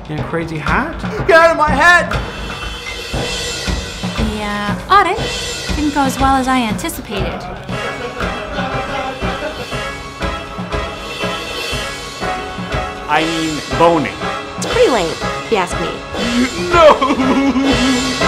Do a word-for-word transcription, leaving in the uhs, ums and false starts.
In a crazy hat? Get out of my head! The uh, audit didn't go as well as I anticipated. I mean, boning. It's pretty lame, if you ask me. No!